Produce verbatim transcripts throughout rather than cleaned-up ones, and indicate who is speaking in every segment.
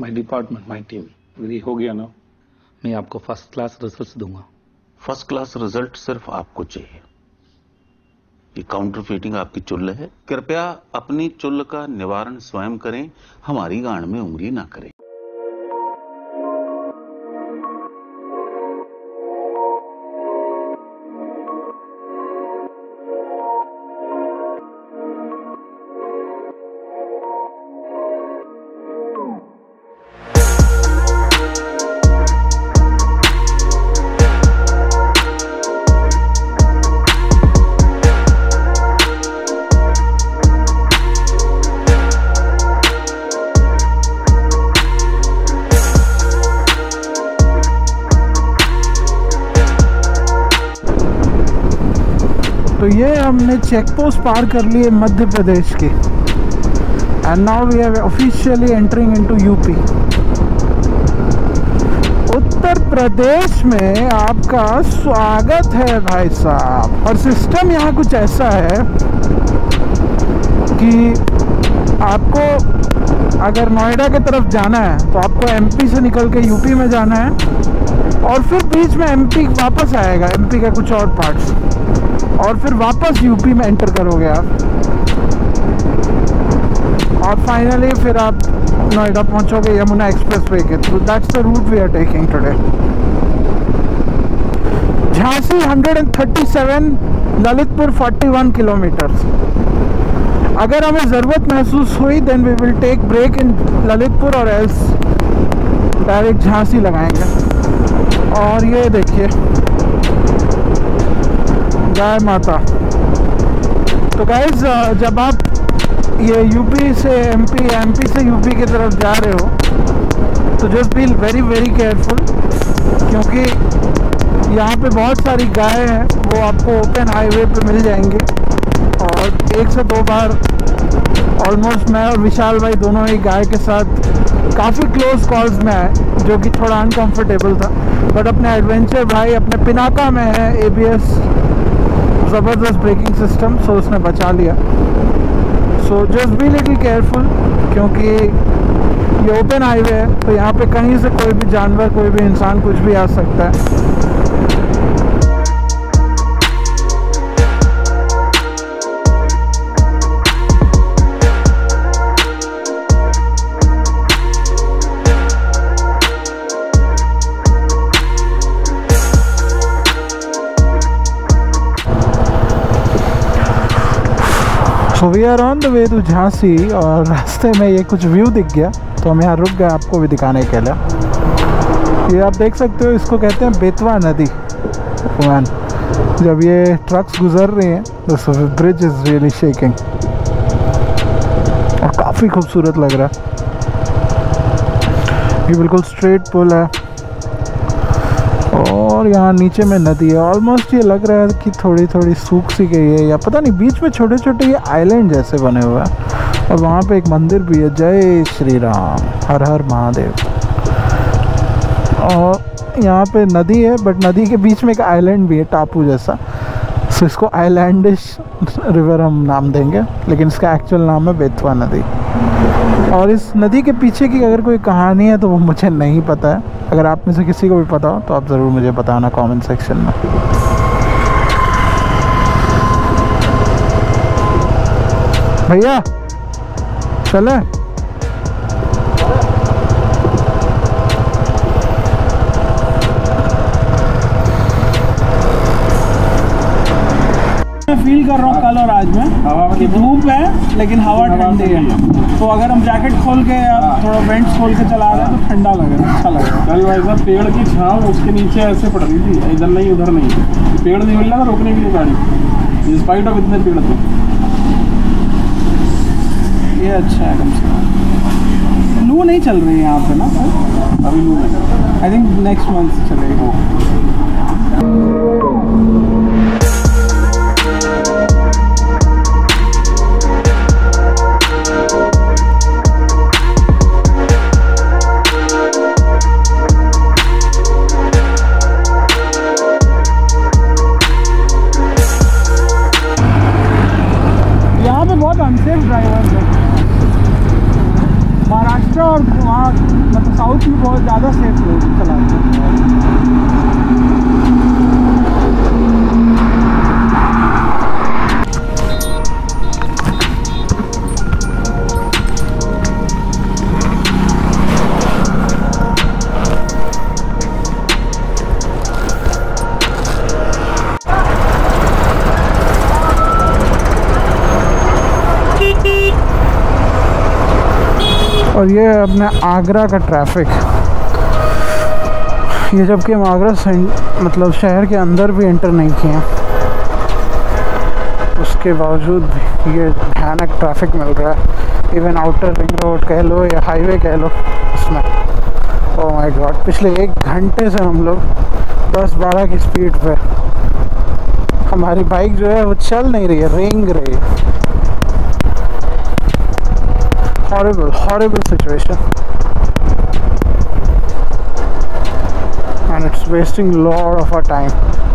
Speaker 1: My department, my team, यदि हो गया ना, मैं आपको फर्स्ट क्लास रिजल्ट्स दूंगा।
Speaker 2: फर्स्ट क्लास रिजल्ट सिर्फ आपको चाहिए। ये काउंटर फीटिंग आपकी चुल्ल है। कृपया अपनी चुल्ल का निवारण स्वयं करें, हमारी गांड में उंगली ना करें।
Speaker 3: तो ये हमने चेक पोस्ट पार कर लिए मध्य प्रदेश की, and now we are officially entering into UP. Uttar Pradesh में आपका स्वागत है भाई साहब। और सिस्टम यहाँ कुछ ऐसा है कि आपको अगर नोएडा की तरफ जाना है तो आपको एमपी से निकल के यूपी में जाना है, और फिर बीच में एमपी वापस आएगा, एमपी का कुछ और पार्ट्स, और फिर वापस यूपी में एंटर करोगे आप, और फाइनली फिर आप नोएडा पहुंचोगे यमुना एक्सप्रेसवे के through. That's the route we are taking today. Jhansi एक सौ सैंतीस, ललितपुर इकतालीस किलोमीटर्स। अगर हमें ज़रूरत महसूस हुई then we will take break in Lalitpur, और एल्स डायरेक्ट झांसी लगाएंगे। और ये देखिए गाय माता। तो गाइस, जब आप ये यूपी से एमपी, एमपी से यूपी की तरफ जा रहे हो तो just be very very careful, क्योंकि यहाँ पे बहुत सारी गाय हैं, वो आपको ओपन हाईवे पे मिल जाएंगी। और एक से दो बार ऑलमोस्ट मैं और विशाल भाई दोनों ही गाय के साथ काफ़ी क्लोज कॉल्स में आए, जो कि थोड़ा अनकंफर्टेबल था। बट अपने एडवेंचर भाई अपने पिनाका में है एबीएस ज़बरदस्त ब्रेकिंग सिस्टम, सो उसने बचा लिया। So just be little careful, क्योंकि ये ओपन हाईवे है, तो यहाँ पे कहीं से कोई भी जानवर, कोई भी इंसान, कुछ भी आ सकता है। So we are on the way to Jhansi, और रास्ते में ये कुछ व्यू दिख गया तो हम यहाँ रुक गए आपको भी दिखाने के लिए। ये आप देख सकते हो, इसको कहते हैं बेतवा नदी। मैन, जब ये ट्रक्स गुजर रही हैं तो ब्रिज इज़ रियली शेकिंग, और काफ़ी खूबसूरत लग रहा है। ये बिल्कुल स्ट्रेट पुल है, और यहाँ नीचे में नदी है। ऑलमोस्ट ये लग रहा है कि थोड़ी थोड़ी सूख सी गई है, या पता नहीं, बीच में छोटे छोटे ये आइलैंड जैसे बने हुए हैं। और वहाँ पे एक मंदिर भी है, जय श्री राम, हर हर महादेव। और यहाँ पे नदी है, बट नदी के बीच में एक आइलैंड भी है, टापू जैसा। सो इसको आइलैंडिश रिवर हम नाम देंगे, लेकिन इसका एक्चुअल नाम है बेतवा नदी। और इस नदी के पीछे की अगर कोई कहानी है तो वो मुझे नहीं पता है। अगर आप में से किसी को भी पता हो तो आप ज़रूर मुझे बताना कमेंट सेक्शन में। भैया चले? मैं फील कर रहा हूँ कल और आज में कि धूप है लेकिन हवा ठंडी है, तो अगर हम जैकेट खोल के या थोड़ा वेंट्स खोल के चला रहे हैं तो ठंडा लग रहा है, अच्छा लग रहा है।
Speaker 4: कल भाई साहब पेड़ की छांव उसके नीचे ऐसे पड़ रही थी, इधर नहीं उधर नहीं, पेड़ नहीं मिल रहा था रोकने के लिए गाड़ी, स्पाइट ऑफ इतने पेड़ थे।
Speaker 3: ये अच्छा है, कम से कम लू नहीं चल रही है यहाँ पे ना सर,
Speaker 4: अभी लू नहीं,
Speaker 3: आई थिंक नेक्स्ट मंथ चलेगा। अनसेफ ड्राइवर है। महाराष्ट्र और वहाँ बहुत मतलब साउथ में बहुत ज़्यादा सेफ लोग चलाते हैं। और ये अपने आगरा का ट्रैफिक, ये जबकि हम आगरा मतलब शहर के अंदर भी एंटर नहीं किए हैं, उसके बावजूद भी ये भयानक ट्रैफिक मिल रहा है। इवन आउटर रिंग रोड कह लो या हाईवे कह लो उसमें। ओह माय गॉड, पिछले एक घंटे से हम लोग दस बारह की स्पीड पे, हमारी बाइक जो है वो चल नहीं रही है, रेंग रही है। Horrible, horrible situation, and it's wasting a lot of our time.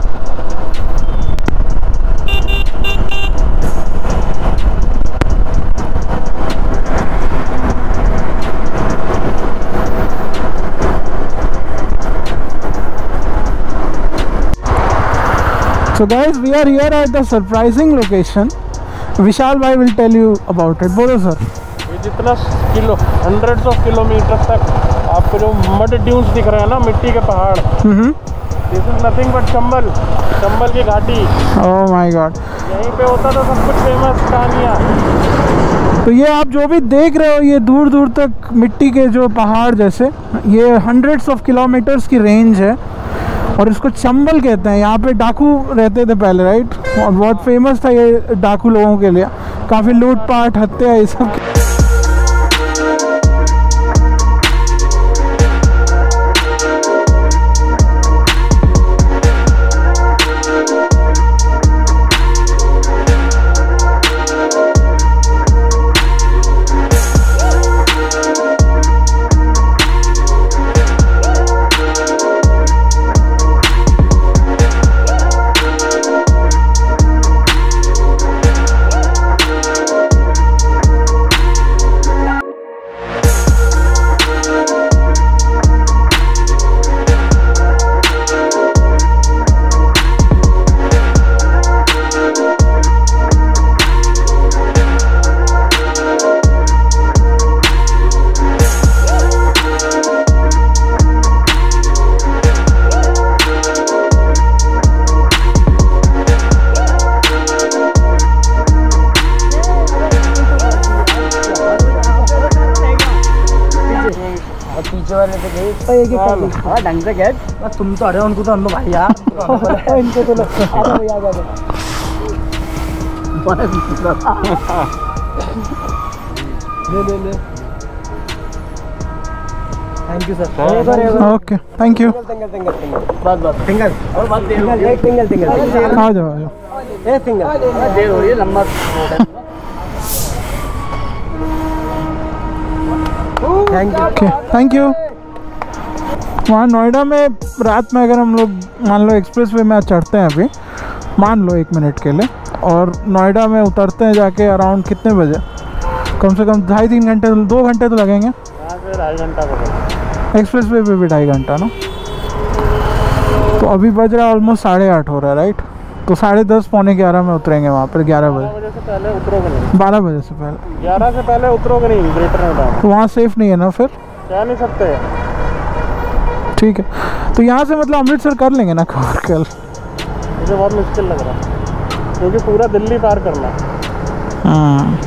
Speaker 3: So guys, we are here at the surprising location. Vishal bhai will tell you about it. Bolo sir.
Speaker 4: जितना किलो हंड्रेड्स ऑफ किलोमीटर तक आपको जो mud dunes दिख रहे हैं ना, मिट्टी के पहाड़, this is nothing but Chambal, Chambal की घाटी।
Speaker 3: ओह माय गॉड,
Speaker 4: यहीं पे होता था सब कुछ फेमस कहानियाँ।
Speaker 3: तो ये आप जो भी देख रहे हो, ये दूर दूर तक मिट्टी के जो पहाड़ जैसे, ये हंड्रेड्स ऑफ किलोमीटर्स की रेंज है और इसको चंबल कहते हैं। यहाँ पे डाकू रहते थे पहले, राइट, और बहुत फेमस था ये डाकू लोगों के लिए, काफ़ी लूटपाट हत्या ये सब।
Speaker 5: हाँ ढंग से गए, तुम तो अरे उनको तो हम भाई यार इनको तो अरे आ गए। ले ले ले, thank you sir.
Speaker 3: Okay, thank you.
Speaker 5: बस बस सिंगल और बात एक सिंगल सिंगल
Speaker 3: आ जाओ आ जाओ,
Speaker 5: एक सिंगल दे हो रही है लंबा। Thank you.
Speaker 3: Okay, thank you. वहाँ नोएडा में रात में अगर हम लोग मान लो एक्सप्रेस वे में चढ़ते हैं अभी, मान लो एक मिनट के लिए, और नोएडा में उतरते हैं जाके अराउंड कितने बजे, कम से कम ढाई तीन घंटे, दो घंटे तो लगेंगे।
Speaker 4: ढाई घंटा
Speaker 3: एक्सप्रेस वे पे भी ढाई घंटा ना, तो अभी बज रहा है ऑलमोस्ट साढ़े आठ हो रहा है, राइट, तो साढ़े दस पौने ग्यारह में उतरेंगे वहाँ पर, ग्यारह बजे
Speaker 4: से पहले उतरोगे नहीं,
Speaker 3: बारह बजे से पहले,
Speaker 4: ग्यारह से पहले उतरोगे नहीं ग्रेटर नोएडा।
Speaker 3: तो वहाँ सेफ नहीं है ना फिर,
Speaker 4: क्या नहीं सकते।
Speaker 3: ठीक है, तो यहाँ से मतलब अमृतसर कर लेंगे ना कवर कल?
Speaker 4: मुझे बहुत मुश्किल लग रहा है क्योंकि पूरा दिल्ली पार करना है।
Speaker 3: हाँ,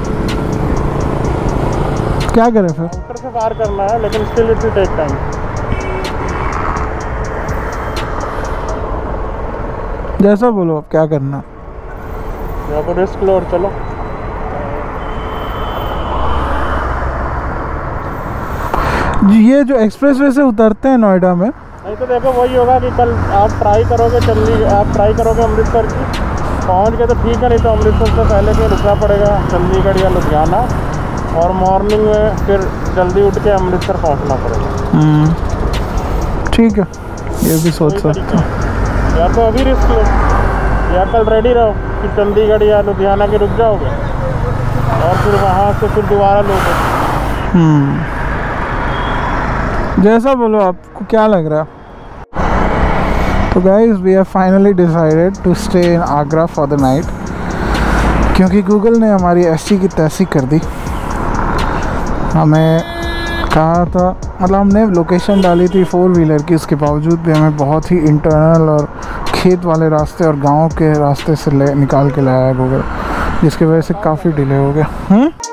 Speaker 3: क्या करें फिर?
Speaker 4: उत्तर से पार करना है, लेकिन still it will take time.
Speaker 3: जैसा बोलो, अब क्या करना,
Speaker 4: या तो रिस्क लो और चलो।
Speaker 3: ये जो एक्सप्रेस वे से उतरते हैं नोएडा में,
Speaker 4: नहीं तो देखो वही होगा कि कल आप ट्राई करोगे चंडी आप ट्राई करोगे अमृतसर की, पहुंच गए तो ठीक है, नहीं तो अमृतसर से पहले कहीं रुकना पड़ेगा, चंडीगढ़ या लुधियाना, और मॉर्निंग में फिर जल्दी उठ के अमृतसर पहुंचना पड़ेगा।
Speaker 3: ठीक है, ये भी सोच सकते हैं।
Speaker 4: या तो अभी रिस्क लो, या कल रेडी रहो कि चंडीगढ़ या लुधियाना के रुक जाओगे और फिर वहाँ से फिर दोबारा लोगे।
Speaker 3: जैसा बोलो, आपको क्या लग रहा है? तो guys we have finally decided to stay in Agra for the night, क्योंकि गूगल ने हमारी ऐसी की तैसी कर दी। हमें कहा था, मतलब हमने लोकेशन डाली थी फोर व्हीलर की, उसके बावजूद भी हमें बहुत ही इंटरनल और खेत वाले रास्ते और गांव के रास्ते से ले निकाल के लाया गूगल, जिसकी वजह से काफ़ी डिले हो गया।